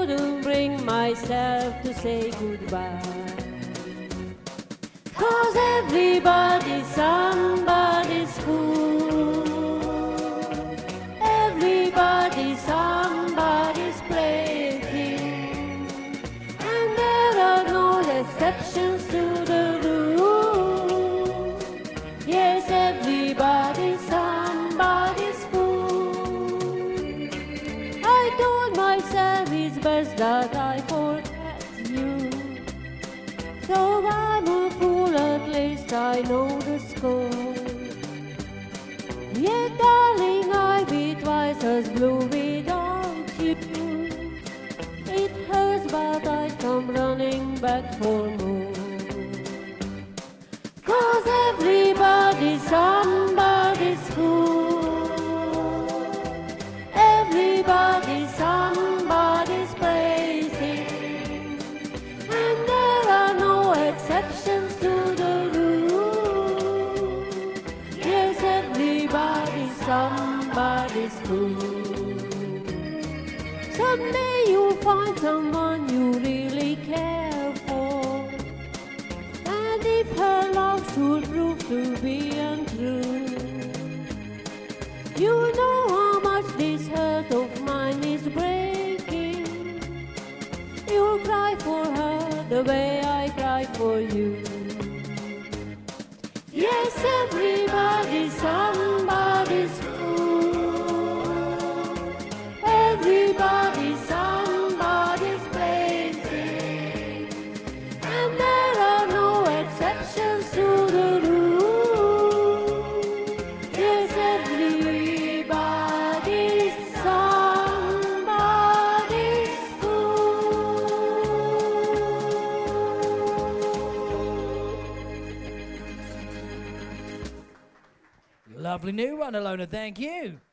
couldn't bring myself to say goodbye. 'Cause everybody's somebody's fool. Everybody's somebody's plaything. And there are no exceptions to the rule. Yes, everybody's somebody's fool. I told myself it's best that I forget you. Though I'm a fool, at least I know the score. Yet, darling, I'd be twice as blue without you. It hurts, but I come running back for more. 'Cause everybody's somebody's fool. Everybody's somebody's plaything. And there are no exceptions to the rule. Yes, everybody's somebody's fool. Someday you'll find someone you really care for. And if her love should prove to be untrue, you know how much this hurt of mine is breaking. You'll cry for her the way I cry for you. Yes, everybody's somebody's fool. Everybody's somebody's plaything. And there are no exceptions to the rule. Yes, everybody's somebody's fool. Lovely new one, Ilona, thank you.